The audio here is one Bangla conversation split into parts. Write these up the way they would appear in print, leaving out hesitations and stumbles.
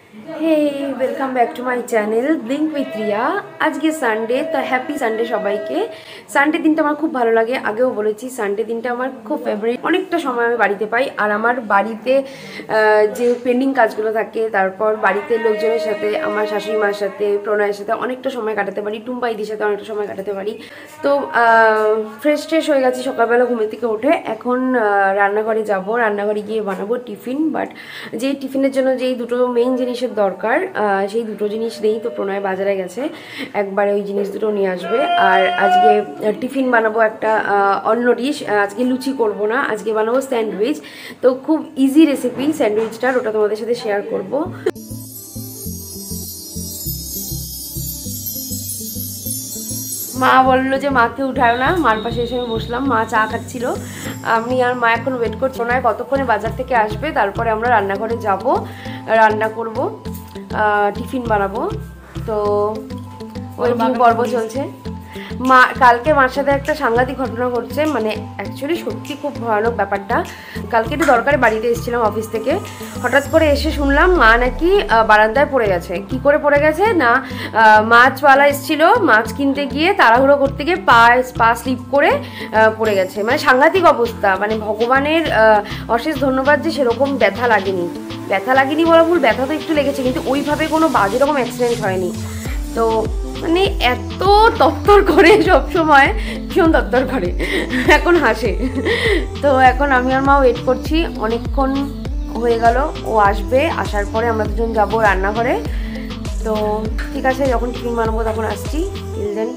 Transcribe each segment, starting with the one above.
Hey, welcome back to my channel Blink with Ria. আজকে সানডে, তো হ্যাপি সানডে সবাইকে। সানডে দিনটা আমার খুব ভালো লাগে, আগেও বলেছি সানডে দিনটা আমার খুব ফেভারিট। অনেকটা সময় আমি বাড়িতে পাই, আর আমার বাড়িতে যে পেন্ডিং কাজগুলো থাকে, তারপর বাড়িতে লোকজনের সাথে, আমার শাশুড়ি মার সাথে, প্রণয়ের সাথে অনেকটা সময় কাটাতে পারি, টুম্পাইদির সাথে অনেকটা সময় কাটাতে পারি। তো ফ্রেশ হয়ে গেছি সকালবেলা ঘুম থেকে উঠে। এখন রান্নাঘরে যাব, রান্নাঘরে গিয়ে বানাবো টিফিন। বাট যেই টিফিনের জন্য যেই দুটো মেইন জিনিসের দরকার, সেই দুটো জিনিস নেই। তো প্রণয় বাজারে গেছে, একবারে ওই জিনিস দুটো নিয়ে আসবে। আর আজকে টিফিন বানাবো একটা অন্য ডিশ। আজকে লুচি করব না, আজকে বানাবো স্যান্ডউইচ। তো খুব ইজি রেসিপি স্যান্ডউইচটার, ওটা তোমাদের সাথে শেয়ার করব। মা বললো যে মাকে উঠায় না, মার পাশে এসে আমি বসলাম। মা চা খাচ্ছিল, আমি আর মা এখন ওয়েট করছি না কতক্ষণে বাজার থেকে আসবে, তারপরে আমরা রান্নাঘরে যাব, রান্না করব, টিফিন বানাবো। তো ওয়েটিং পর্ব চলছে। মা কালকে মার সাথে একটা সাংঘাতিক ঘটনা ঘটছে, মানে অ্যাকচুয়ালি সত্যি খুব ভয়ানক ব্যাপারটা। কালকে একটু দরকারে বাড়িতে এসেছিলাম অফিস থেকে, হঠাৎ করে এসে শুনলাম মা নাকি বারান্দায় পড়ে গেছে। কি করে পড়ে গেছে না, মাছওয়ালা এসেছিল, মাছ কিনতে গিয়ে তাড়াহুড়ো করতে গিয়ে পা স্লিপ করে পড়ে গেছে। মানে সাংঘাতিক অবস্থা, মানে ভগবানের অশেষ ধন্যবাদ যে সেরকম ব্যথা লাগেনি বলা ভুল, ব্যথা তো একটু লেগেছে, কিন্তু ওইভাবে কোনো বাজে রকম অ্যাক্সিডেন্ট হয়নি। তো মানে এত তত্তর করে, সবসময় ভীষণ তত্তর করে, এখন হাসে। তো এখন আমি আর মা ওয়েট করছি, অনেকক্ষণ হয়ে গেল, ও আসবে, আসার পরে আমরা দুজন যাবো রান্নাঘরে। তো ঠিক আছে, যখন টিফিন বানাবো তখন আসছি। দেন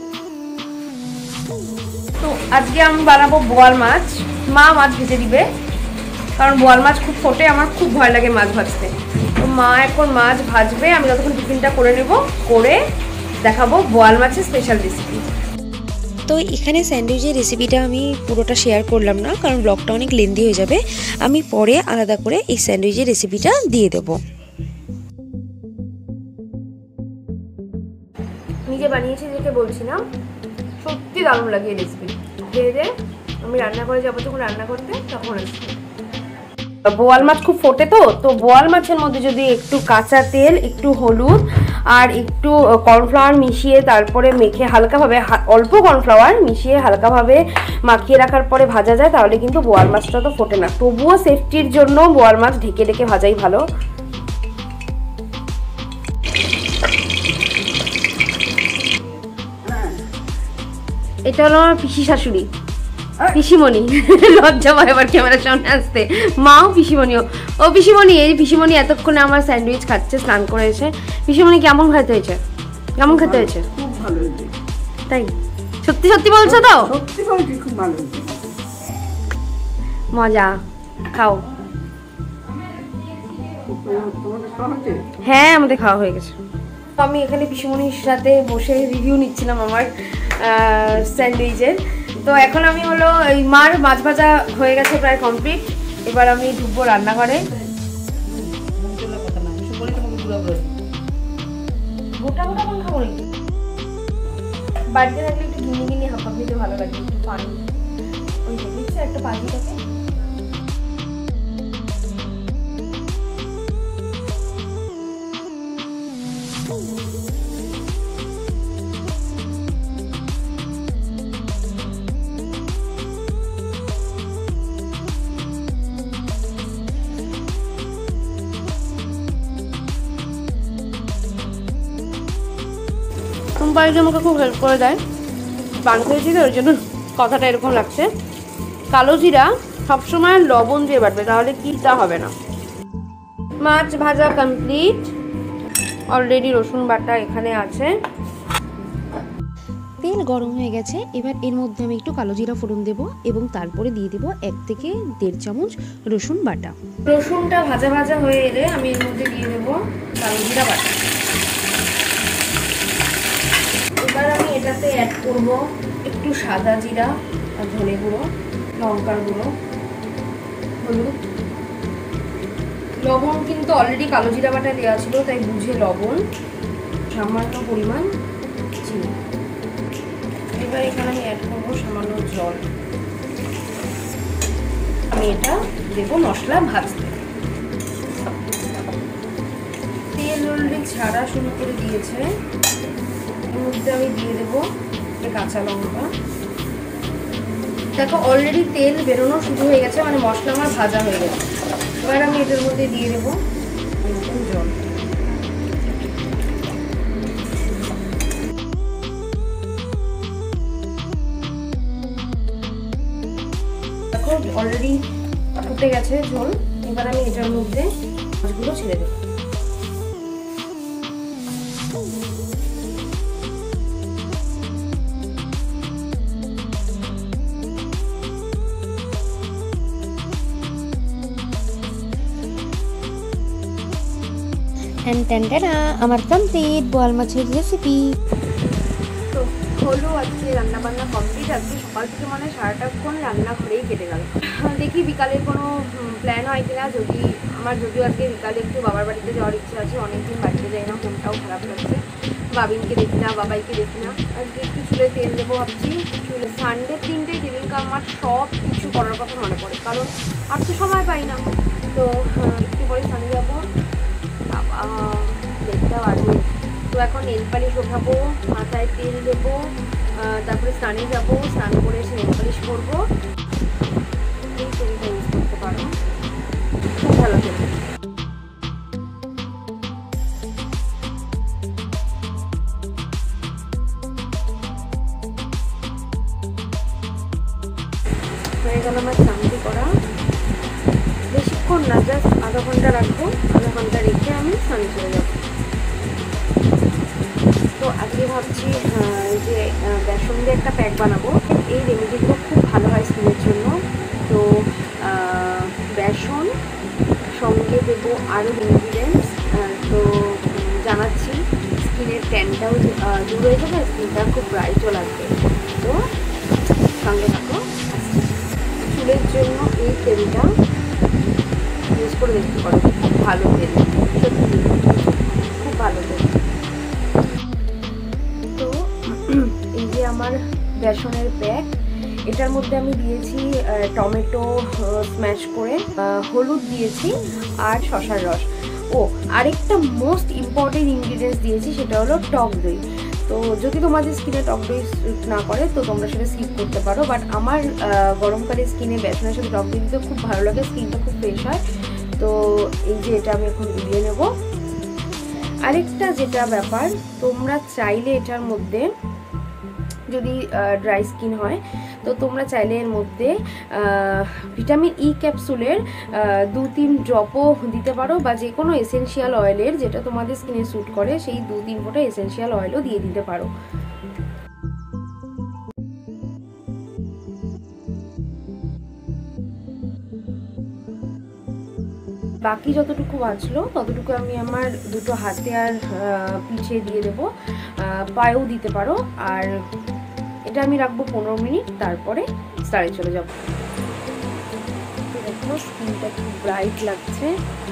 তো আজকে আমি বানাবো বোয়াল মাছ। মা মাছ ভেজে দিবে, কারণ বোয়াল মাছ খুব ফোটে, আমার খুব ভয় লাগে মাছ ভাজতে। তো মা এখন মাছ ভাজবে, আমি যতক্ষণ টিফিনটা করে নেব, করে দেখাবো বোয়াল মাছের স্পেশাল রেসিপি। তো এখানে স্যান্ডউইচের রেসিপিটা আমি পুরোটা শেয়ার করলাম না, কারণ ব্লগটা অনেক লেন্দি হয়ে যাবে। আমি পরে আলাদা করে এই স্যান্ডউইচের রেসিপিটা দিয়ে দেবো। নিজে বানিয়েছি দেখে বলছি না, সত্যি দারুণ লাগে এই রেসিপি। ভেজে আমি রান্না করে যাবো, যখন রান্না করতে তখন আসছি। বোয়াল মাছ খুব ফোটে, তো বোয়াল মাছের মধ্যে যদি একটু কাঁচা তেল, একটু হলুদ আর একটু কর্নফ্লাওয়ার মিশিয়ে তারপরে মেখে হালকাভাবে, অল্প কর্নফ্লাওয়ার মিশিয়ে হালকাভাবে মাখিয়ে রাখার পরে ভাজা যায়, তাহলে কিন্তু বোয়াল মাছটা তো ফোটে না। তবুও সেফটির জন্য বোয়াল মাছ ঢেকে ঢেকে ভাজাই ভালো। এটা হলো আমার পিসি শাশুড়ি, পিসিমণি। লজ্জা পায় আবার ক্যামেরার সামনে আসতে। মাও পিসিমণিও। ও পিসিমণি, এই পিসিমণি এতক্ষণে আমার স্যান্ডউইচ খাচ্ছে স্নান করে এসে। পিসিমণি কেমন খেতে হয়েছে? কেমন খেতে হয়েছে? খুব ভালো হয়েছে। তাই সত্যি সত্যি বলছো তো? সত্যি বলছি, খুব ভালো হয়েছে। মজা, খাও। তোমাদের খাওয়া হয়েছে? হ্যাঁ, আমাদের খাওয়া হয়ে গেছে। আমি এখানে পিসিমণির সাথে বসে রিভিউ নিচ্ছিলাম আমার স্যান্ডউইচের। তো এখন আমি হলো এই মার মাছ ভাজা হয়ে গেছে, প্রায় কমপ্লিট। এবার আমি ঢুকবো রান্নাঘরে। গোটা গোটা কোন খাবো নাকি? বাড়িতে থাকলে একটু গিনি হাঁপা খেতে ভালো লাগে, একটু পানি ওই দিচ্ছে একটা পানিটাকে। টুম্পাই যে আমাকে খুব হেল্প করে দেয়, পান খেয়েছি তো ওই জন্য কথাটা এরকম লাগছে। কালো জিরা সবসময় লবণ দিয়ে বাটবে, তাহলে কিটা হবে না। মাছ ভাজা কমপ্লিট, অলরেডি রসুন বাটা এখানে আছে। তেল গরম হয়ে গেছে, এবার এর মধ্যে আমি একটু কালো জিরা ফোড়ন দেবো এবং তারপরে দিয়ে দেবো 1 থেকে 1.5 চামচ রসুন বাটা। রসুনটা ভাজা ভাজা হয়ে এলে আমি এর মধ্যে দিয়ে দেবো কালো জিরা বাটা। এবার আমি এটাতে অ্যাড করব একটু সাদা জিরা আর ধনে গুঁড়ো, লঙ্কার গুঁড়ো, হলুদ, লবণ কিন্তু অলরেডি কালো জিরা বাটা দেওয়া ছিল, তাই বুঝে লবণ, সামান্য পরিমাণ চিনি। এবার এখানে আমি অ্যাড করবো সামান্য জল। আমি এটা দেবো মশলা ভাজতে। তেল তেল অলরেডি ছাড়া শুরু করে দিয়েছে। এর মধ্যে আমি দিয়ে দেবো কাঁচা লঙ্কা। দেখো অলরেডি তেল বেরোনো শুরু হয়ে গেছে, মানে মশলা আমার ভাজা হয়ে গেছে। এবার আমি এটার মধ্যে দিয়ে দেবো জল। দেখো অলরেডি ফুটে গেছে ঝোল। এবার আমি এটার মধ্যে মাছগুলো ছেড়ে দেবো। আমার কমপ্লিট বোয়াল মাছের রেসিপি। তো হলো আজকে রান্না বান্না কমপ্লিট। আজকে সকাল থেকে মানে সারাটাক্ষণ রান্নাঘরেই কেটে গেল। দেখি বিকালের কোনো প্ল্যান হয় কিনা। যদিও আজকে বিকালে একটু বাবার বাড়িতে যাওয়ার ইচ্ছে আছে। অনেকদিন বাড়িতে যাই না, মনটাও খারাপ লাগছে। বাবিনকে দেখি না, বাবাইকে দেখি না। আজকে একটু চুলে তেল দেবো ভাবছি। চুলে সানডে 3 যেদিনকে আমার সব কিছু করার কথা মনে পড়ে, কারণ আর তো সময় পাই না। তো একটু পরে সানডে যাবো, বাবা দেখতে পারবে। তো এখন নেল পালিশ ওঠাবো, মাথায় তেল দেবো, তারপরে স্নানে যাবো, স্নান করে এসে নেল পালিশ করবো। এই তেলটা ইউজ করতে পারো, খুব ভালো তেল। হয়ে গেল আমার চামড়ি করা। বেশিক্ষণ না, জাস্ট আধা ঘন্টা রাখবো। আধা ঘন্টা রেখে আমি স্নানে চলে যাবো। তো আজকে ভাবছি যে বেসন দিয়ে একটা প্যাক বানাবো। এই রেমেডিগুলো খুব ভালো হয় স্কিনের জন্য। তো বেসন সঙ্গে দেবো আরও ইনগ্রিডিয়েন্টস। তো জানাচ্ছি, স্কিনের ট্যানটাও দূর হয়ে যাবে, স্কিনটা খুব ব্রাইটও লাগবে। তো সঙ্গে থাকো। চুলের জন্য এই তেলটা ইউজ করে দেখতে পারো, খুব ভালো তেল, সত্যি খুব ভালো তেল। তো এই যে আমার বেসনের প্যাক, এটার মধ্যে আমি দিয়েছি টমেটো স্ম্যাশ করে, হলুদ দিয়েছি আর শসার রস। আরেকটা মোস্ট ইম্পর্টেন্ট ইনগ্রিডিয়েন্টস দিয়েছি, সেটা হলো টক দই। তো যদি তোমাদের স্কিনে টক দই স্যুট না করে তো তোমরা সেটা স্কিপ করতে পারো, বাট আমার গরমকালে স্কিনে বেসনের সাথে টক দই দিতে খুব ভালো লাগে, স্কিনটা খুব ফ্রেশ হয়। তো এই যে এটা আমি এখন গুলিয়ে নেব। আরেকটা যেটা ব্যাপার, তোমরা চাইলে এটার মধ্যে, যদি ড্রাই স্কিন হয় তো তোমরা চাইলে এর মধ্যে ভিটামিন ই ক্যাপসুলের 2-3 ড্রপও দিতে পারো, বা যে কোনো এসেনশিয়াল অয়েলের যেটা তোমাদের স্কিনে স্যুট করে সেই 2-3 ফোঁটা এসেনশিয়াল অয়েলও দিয়ে দিতে পারো। বাকি যতটুকু বাঁচলো ততটুকু আমি আমার দুটো হাতে আর পিঠে দিয়ে দেবো, পায়েও দিতে পারো। আর এটা আমি রাখবো 15 মিনিট, তারপরে স্নানে চলে যাবো। দেখো স্কিনটা খুব ব্রাইট লাগছে।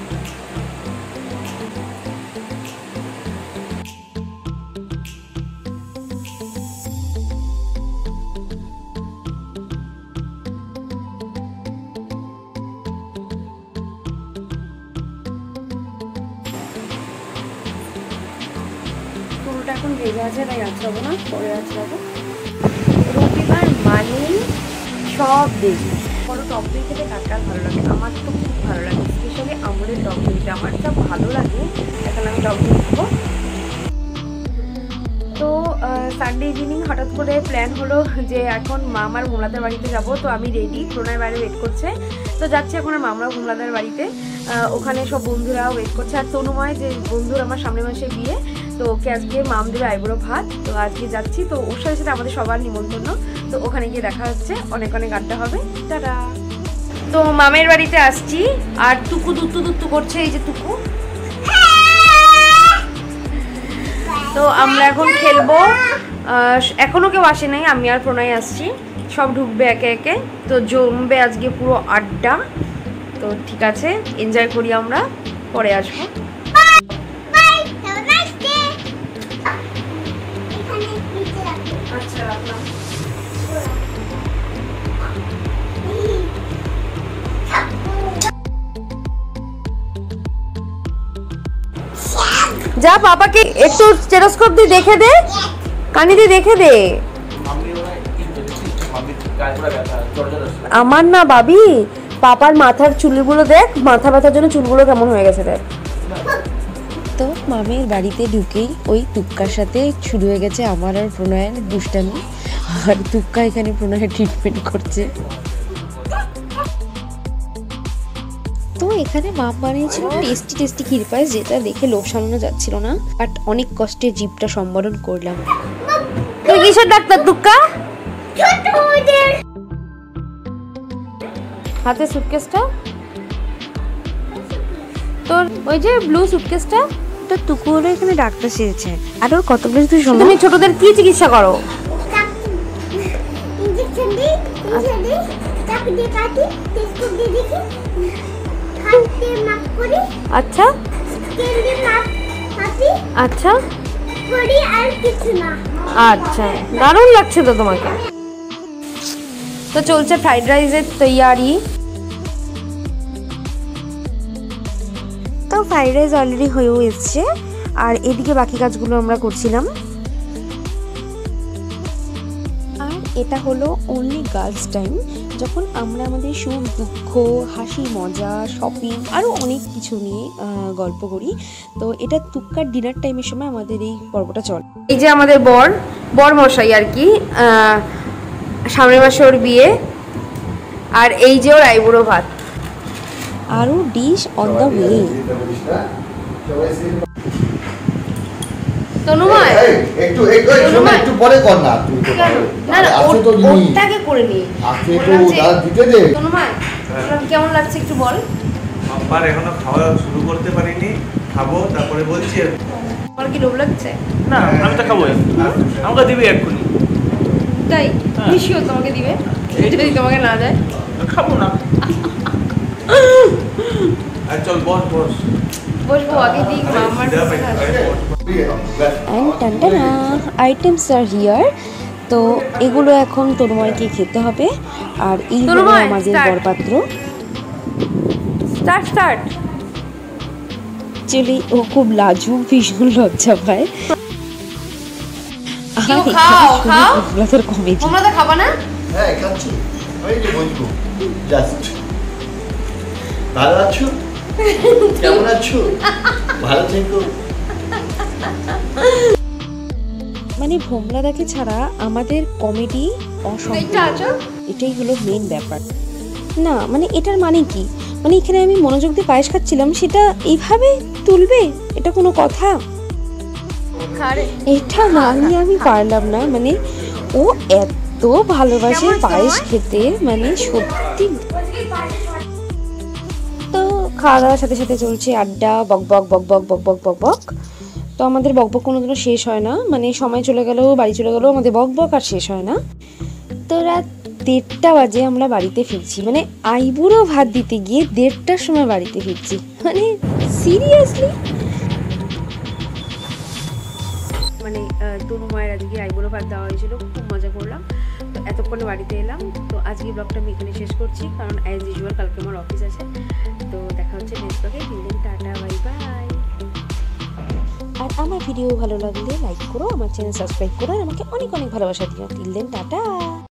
পুরোটা এখন ভেজে আছে, তাই আঁচড়াবো না, পরে আঁচড়াবো। রবিবার মানেই সব দেখি। বড় টক দই খেতে কার কার ভালো লাগে? আমার তো খুব ভালো লাগে, স্পেশালি আমুলের টক দইটা আমার যা ভালো লাগে। এখন আমি টক দই খাবো। তো সানডে ইভিনিং হঠাৎ করে প্ল্যান হলো যে এখন মামার মোমলাদের বাড়িতে যাব। তো আমি রেডি, প্রণয় বাইরে ওয়েট করছে। তো যাচ্ছি এখন মামার মোমলাদের বাড়িতে। ওখানে সব বন্ধুরাও ওয়েট করছে। আর তনুময় যে বন্ধুর আমার সামনের মাসে বিয়ে, তো ওকে আজকে মাম দেবে আইবুড়ো ভাত। তো আজকে যাচ্ছি, তো ওর সাথে সাথে আমাদের সবার নিমন্ত্রণ। তো ওখানে গিয়ে দেখা হচ্ছে, অনেক অনেক আড্ডা হবে। টাটা। তো মামের বাড়িতে আসছি, আর টুকু দুত্তু দুত্তু করছে, এই যে টুকু। তো আমরা এখন খেলবো। এখনো কেউ আসে নাই, আমি আর প্রণয় আসছি। সব ঢুকবে একে একে, তো জমবে আজকে পুরো আড্ডা। তো ঠিক আছে, এনজয় করি আমরা, পরে আসবো। আচ্ছা রাখলাম। যা পাপাকে একটু স্টেথোস্কোপ দিয়ে দেখে দে, কানে দিয়ে দেখে দে। আমার না ভাবি, পাপার মাথার চুলগুলো দেখ, মাথা ব্যথার জন্য চুলগুলো কেমন হয়ে গেছে দেখ। তো মামের বাড়িতে ঢুকেই ওই তুক্কার সাথে শুরু হয়ে গেছে আমার আর প্রণয়ের দুষ্টামি। আর তুক্কা এখানে প্রণয়ের ট্রিটমেন্ট করছে। তো এখানে মাম বানিয়েছিল টেস্টি টেস্টি ক্ষীর পায়েস, যেটা দেখে লোভ সামলানো যাচ্ছিল না, বাট অনেক কষ্টে জিভটা সম্বরণ করলাম। তুই কিসের ডাক্তার তুক্কা? হাতে সুটকেসটা তোর, ওই যে ব্লু সুটকেসটা। তো তুকু হলো এখানে ডাক্তার সেজেছে। আর ওর কত কিছু তুই শোনো। তুমি ছোটদের কি চিকিৎসা করো? इंजेक्शन दी, তারপর দিয়ে কাটি, টেস্ট দিয়ে দেখি, হাতে মাপ করি, আচ্ছা স্কেল দিয়ে মাপি, আচ্ছা করি, আর কিছু না। আচ্ছা, দারুণ লাগছে তো তোমাকে। তো চলছে ফ্রাইড রাইসের তৈয়ারি। তো ফ্রাইড রাইস অলরেডি হয়েও এসছে, আর এদিকে বাকি কাজগুলো আমরা করছিলাম। আর এটা হলো অনলি গার্লস টাইম, যখন আমরা আমাদের সুখ দুঃখ, হাসি মজা, শপিং আরও অনেক কিছু নিয়ে গল্প করি। তো এটা তুক্কার ডিনার টাইমের সময় আমাদের এই পর্বটা চলে। এই যে আমাদের বর মশাই আর কি, সামনের মাসে ওর বিয়ে, আর এই যে ওর আইবুড়ো ভাত। আরও dish on the way. Tanumoy একটু একটু পরে কর না, তুই তো না না, আছে তো জিনিস ওটাকে করে নি। আছে তো, দাঁড়া দিতে দে। তনুময় কেমন লাগছে একটু বল। আমার এখনো খাওয়া শুরু করতে পারিনি, খাবো তারপরে বলছি। তোমার কি লোভ লাগছে? না আমি তো খাবো, আমাকে দিবি এক্ষুনি। তাই নিশ্চয় তোমাকে দিবে, যদি তোমাকে না দেয় খাবো না। আর চল বস বস, বসবো আগে দিক আমার অ্যান্ড টানটানা আইটেমস আর হিয়ার। তো এগুলো এখন তন্ময়কে খেতে হবে। আর এই হলো তন্ময়, আমাদের start. বরপাত্র। স্টার্ট। অ্যাকচুয়ালি ও খুব লাজুক, ভীষণ লজ্জা পায়। কেউ খাও, খাও। তোর কমেডি। তোমরা তো খাবা না? হ্যাঁ খাচ্ছি, ওই যে বসবো জাস্ট। ভালো আছো? কেমন আছো? ভালো থেকো। মানে ভোমলাদাকে ছাড়া আমাদের কমেডি অসম্পূর্ণ, এটাই হলো মেন ব্যাপার। না মানে এটার মানে কি, মানে এখানে আমি মনোযোগ দিয়ে পায়েস খাচ্ছিলাম, সেটা এইভাবে তুলবে? এটা কোনো কথা? এটা মানে আমি পারলাম না। মানে ও এত ভালোবাসে পায়েস খেতে, মানে সত্যি। তো খাওয়া দাওয়ার সাথে সাথে চলছে আড্ডা, বকবক বকবক বকবক বকবক। তো আমাদের বকবক কোনোদিনও শেষ হয় না, মানে সময় চলে গেলেও, বাড়ি চলে গেলেও আমাদের বকবক আর শেষ হয় না। তো রাত 1:30 বাজে আমরা বাড়িতে ফিরছি, মানে আইবুড়ো ভাত দিতে গিয়ে 1:30টার সময় বাড়িতে ফিরছি, মানে সিরিয়াসলি। মানে তনুমায়ের আজকে আইবুড়ো ভাত দেওয়া হয়েছিল, খুব মজা করলাম। তো এতক্ষণে বাড়িতে এলাম। তো আজকে ব্লগটা আমি এখানে শেষ করছি, কারণ অ্যাজ ইউজুয়াল কালকে আমার অফিস আছে। তো দেখা হচ্ছে নেক্সট ব্লগে। Tata, bye bye. আর আমার ভিডিও ভালো লাগলে লাইক করো, আমার চ্যানেল সাবস্ক্রাইব করো, আর আমাকে অনেক অনেক ভালোবাসা দিও। Till then tata.